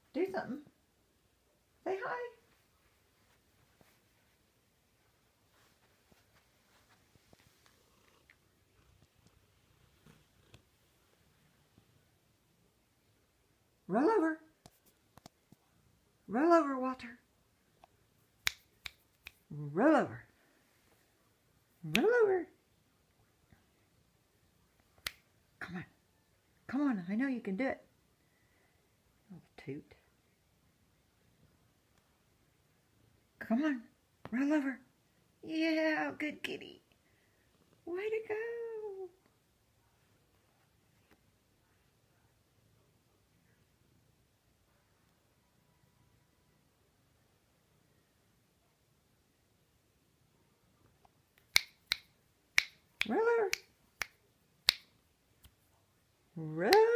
Do something. Say hi. Roll over. Roll over, Walter. Roll over. Roll over. Come on. Come on. I know you can do it. Little toot. Come on. Roll over. Yeah, good kitty. Way to go. Roll over. Roll